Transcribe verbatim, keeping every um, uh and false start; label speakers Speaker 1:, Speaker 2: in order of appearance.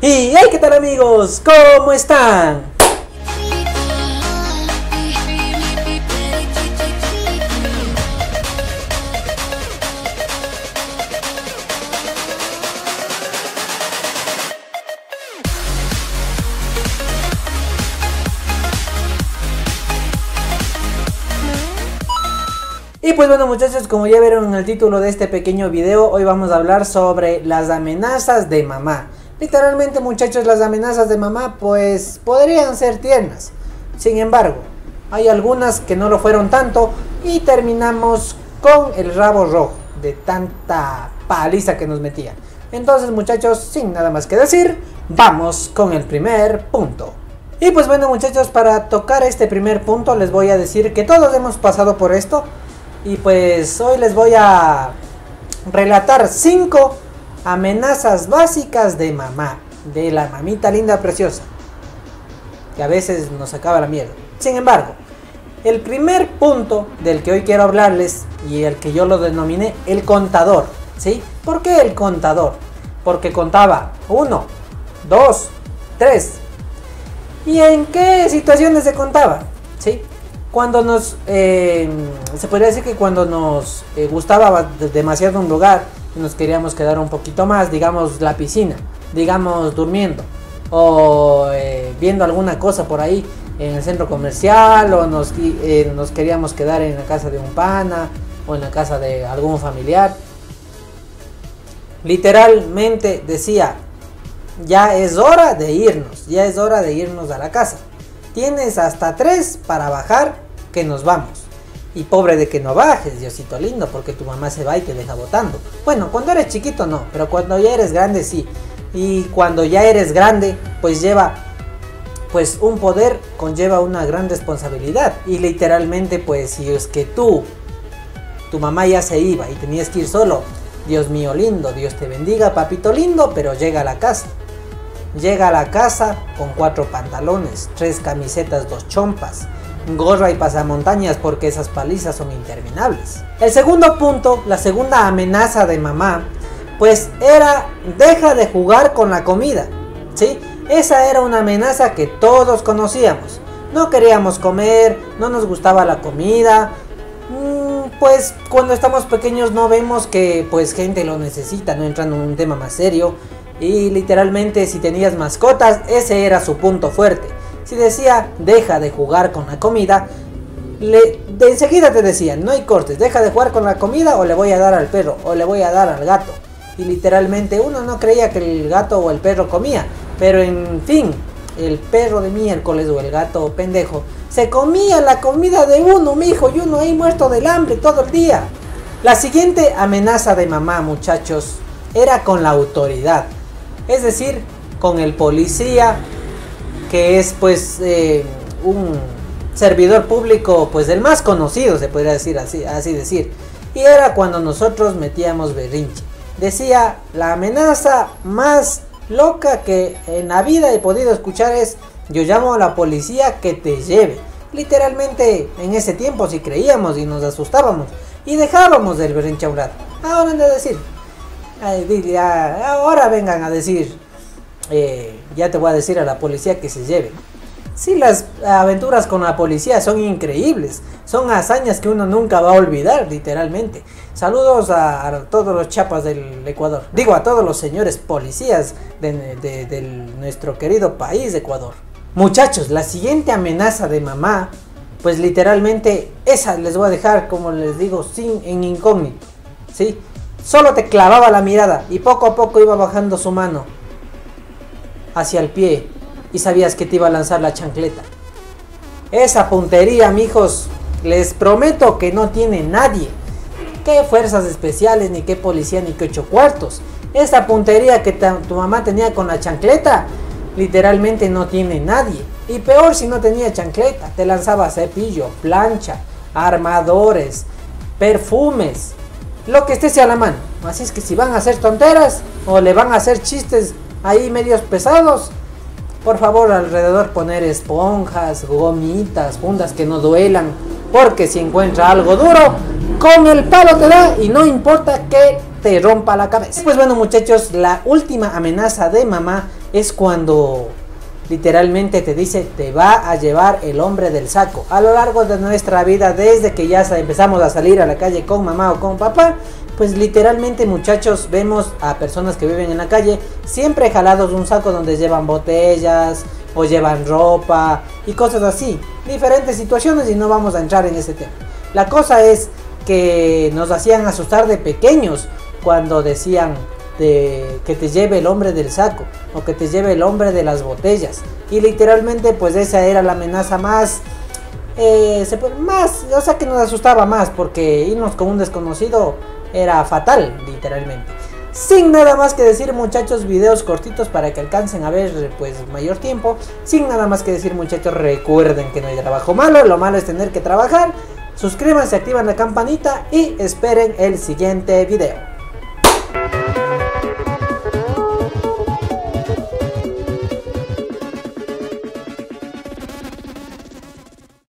Speaker 1: Y hey, ¿qué tal amigos? ¿Cómo están? Y pues bueno muchachos, como ya vieron en el título de este pequeño video, hoy vamos a hablar sobre las amenazas de mamá. Literalmente muchachos, las amenazas de mamá pues podrían ser tiernas. Sin embargo, hay algunas que no lo fueron tanto y terminamos con el rabo rojo de tanta paliza que nos metían. Entonces muchachos, sin nada más que decir, vamos con el primer punto. Y pues bueno muchachos, para tocar este primer punto les voy a decir que todos hemos pasado por esto. Y pues hoy les voy a relatar cinco amenazas básicas de mamá, de la mamita linda preciosa, que a veces nos acaba la mierda. Sin embargo, el primer punto del que hoy quiero hablarles, y el que yo lo denominé el contador, ¿sí? ¿Por qué el contador? Porque contaba uno, dos, tres. ¿Y en qué situaciones se contaba? ¿Sí? Cuando nos, eh, se podría decir que cuando nos eh, gustaba demasiado un lugar y nos queríamos quedar un poquito más, digamos la piscina, digamos durmiendo o eh, viendo alguna cosa por ahí en el centro comercial, o nos, eh, nos queríamos quedar en la casa de un pana o en la casa de algún familiar. Literalmente decía, ya es hora de irnos, ya es hora de irnos a la casa. Tienes hasta tres para bajar, que nos vamos. Y pobre de que no bajes, Diosito lindo, porque tu mamá se va y te deja botando. Bueno, cuando eres chiquito no, pero cuando ya eres grande sí. Y cuando ya eres grande, pues lleva, pues un poder conlleva una gran responsabilidad. Y literalmente, pues si es que tú, tu mamá ya se iba y tenías que ir solo, Dios mío lindo, Dios te bendiga, papito lindo, pero llega a la casa. Llega a la casa con cuatro pantalones, tres camisetas, dos chompas, gorra y pasamontañas, porque esas palizas son interminables. El segundo punto, la segunda amenaza de mamá, pues era: deja de jugar con la comida, ¿sí? Esa era una amenaza que todos conocíamos. No queríamos comer, no nos gustaba la comida. Pues cuando estamos pequeños no vemos que pues gente lo necesita, no entrando en un tema más serio. Y literalmente si tenías mascotas, ese era su punto fuerte. Si decía deja de jugar con la comida, le, de enseguida te decían, no hay cortes, deja de jugar con la comida o le voy a dar al perro o le voy a dar al gato. Y literalmente uno no creía que el gato o el perro comía, pero en fin, el perro de miércoles o el gato pendejo se comía la comida de uno, mijo, y uno ahí muerto del hambre todo el día. La siguiente amenaza de mamá, muchachos, era con la autoridad. Es decir, con el policía, que es pues eh, un servidor público pues el más conocido, se podría decir así, así decir. Y era cuando nosotros metíamos berrinche. Decía, la amenaza más loca que en la vida he podido escuchar es: yo llamo a la policía que te lleve. Literalmente en ese tiempo si creíamos y nos asustábamos y dejábamos del berrinche a un rato. Ahora han de decir, ahora vengan a decir, eh, ya te voy a decir a la policía que se lleve. Sí, las aventuras con la policía son increíbles, son hazañas que uno nunca va a olvidar, literalmente. Saludos a, a todos los chapas del Ecuador, digo a todos los señores policías de, de, de nuestro querido país Ecuador. Muchachos, la siguiente amenaza de mamá, pues literalmente esa les voy a dejar, como les digo, sin en incógnito, ¿sí? Solo te clavaba la mirada y poco a poco iba bajando su mano hacia el pie y sabías que te iba a lanzar la chancleta. Esa puntería, mijos, les prometo que no tiene nadie. Qué fuerzas especiales, ni qué policía, ni qué ocho cuartos. Esa puntería que tu mamá tenía con la chancleta, literalmente no tiene nadie. Y peor si no tenía chancleta, te lanzaba cepillo, plancha, armadores, perfumes, lo que esté a la mano. Así es que si van a hacer tonteras o le van a hacer chistes ahí medios pesados, por favor alrededor poner esponjas, gomitas, fundas que no duelan, porque si encuentra algo duro, con el palo te da y no importa que te rompa la cabeza. Pues bueno muchachos, la última amenaza de mamá es cuando literalmente te dice, te va a llevar el hombre del saco. A lo largo de nuestra vida, desde que ya empezamos a salir a la calle con mamá o con papá, pues literalmente, muchachos, vemos a personas que viven en la calle siempre jalados de un saco donde llevan botellas o llevan ropa y cosas así, diferentes situaciones, y no vamos a entrar en ese tema. La cosa es que nos hacían asustar de pequeños cuando decían de que te lleve el hombre del saco o que te lleve el hombre de las botellas, y literalmente pues esa era la amenaza más eh, se, más, o sea, que nos asustaba más, porque irnos con un desconocido era fatal, literalmente. Sin nada más que decir, muchachos, videos cortitos para que alcancen a ver pues mayor tiempo. Sin nada más que decir, muchachos, recuerden que no hay trabajo malo, lo malo es tener que trabajar. Suscríbanse, activan la campanita y esperen el siguiente video.